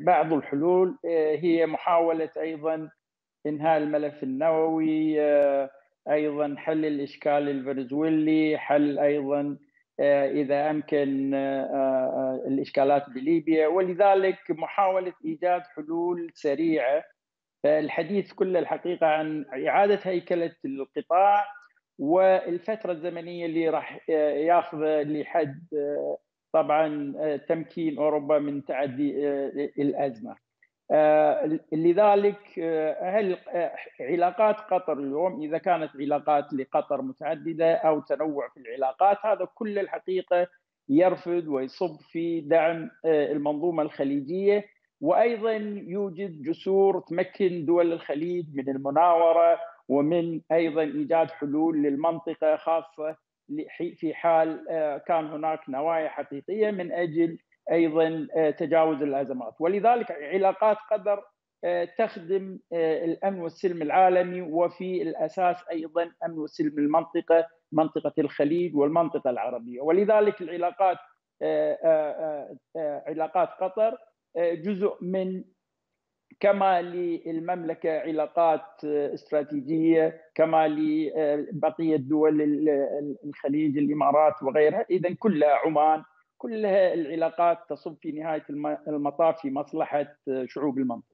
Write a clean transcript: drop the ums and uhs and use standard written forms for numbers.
بعض الحلول هي محاولة أيضًا إنهاء الملف النووي، أيضًا حل الإشكال الفنزويلي، حل أيضًا إذا أمكن الإشكالات بليبيا، ولذلك محاولة إيجاد حلول سريعة. الحديث كله الحقيقة عن إعادة هيكلة القطاع، والفترة الزمنية اللي راح ياخذه لحد طبعًا تمكين أوروبا من تعدي الأزمة. لذلك هل علاقات قطر اليوم إذا كانت علاقات لقطر متعددة أو تنوع في العلاقات، هذا كل الحقيقة يرفد ويصب في دعم المنظومة الخليجية، وأيضا يوجد جسور تمكن دول الخليج من المناورة ومن أيضا إيجاد حلول للمنطقة، خاصة في حال كان هناك نوايا حقيقية من أجل أيضا تجاوز الأزمات. ولذلك علاقات قطر تخدم الأمن والسلم العالمي، وفي الأساس أيضا أمن وسلم المنطقة، منطقة الخليج والمنطقة العربية. ولذلك العلاقات علاقات قطر جزء من، كما للمملكة علاقات استراتيجية، كما لبقية دول الخليج الإمارات وغيرها، إذن كلها عمان، كلها العلاقات تصب في نهاية المطاف في مصلحة شعوب المنطقة.